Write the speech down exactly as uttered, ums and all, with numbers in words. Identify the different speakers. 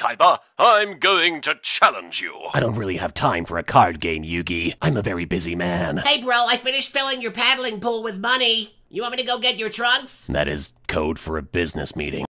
Speaker 1: Kaiba. I'm going to challenge you.
Speaker 2: I don't really have time for a card game, Yugi. I'm a very busy man.
Speaker 3: Hey, bro, I finished filling your paddling pool with money. You want me to go get your trunks?
Speaker 2: That is code for a business meeting.